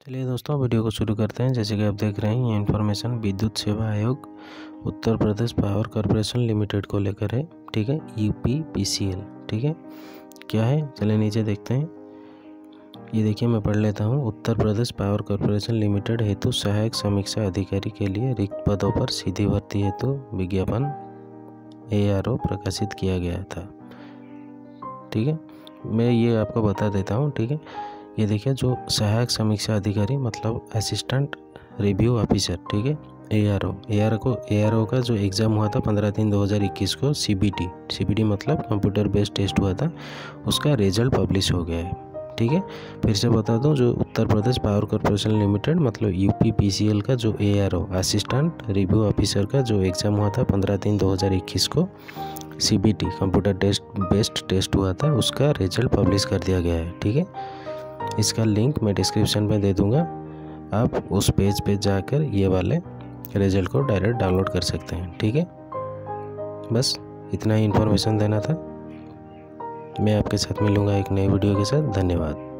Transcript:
चलिए दोस्तों, वीडियो को शुरू करते हैं। जैसे कि आप देख रहे हैं, ये इन्फॉर्मेशन विद्युत सेवा आयोग Uttar Pradesh power corporation limited को लेकर है। ठीक है, UPPCL। ठीक है, क्या है चलिए नीचे देखते हैं। ये देखिए, मैं पढ़ लेता हूँ। Uttar Pradesh power corporation limited हेतु सहायक समीक्षा अधिकारी के लिए रिक्त पदों पर सीधी भर्ती हेतु विज्ञापन ARO प्रकाशित किया गया था। ठीक है, मैं ये आपको बता देता हूँ। ठीक है, ये देखिए, जो सहायक समीक्षा अधिकारी मतलब असिस्टेंट रिव्यू ऑफिसर। ठीक है, ARO का जो एग्ज़ाम हुआ था 15/3/2021 को CBT मतलब कंप्यूटर बेस्ड टेस्ट हुआ था, उसका रिजल्ट पब्लिश हो गया है। ठीक है, फिर से बता दूं, जो Uttar Pradesh power corporation limited मतलब UPPCL का जो ARO असिस्टेंट रिव्यू ऑफिसर का जो एग्ज़ाम हुआ था 15/3/2021 को CBT कंप्यूटर बेस्ड टेस्ट हुआ था, उसका रिजल्ट पब्लिश कर दिया गया है। ठीक है, इसका लिंक मैं डिस्क्रिप्शन में दे दूंगा। आप उस पेज पे जाकर ये वाले रिजल्ट को डायरेक्ट डाउनलोड कर सकते हैं। ठीक है, बस इतना ही इन्फॉर्मेशन देना था। मैं आपके साथ मिलूंगा एक नई वीडियो के साथ। धन्यवाद।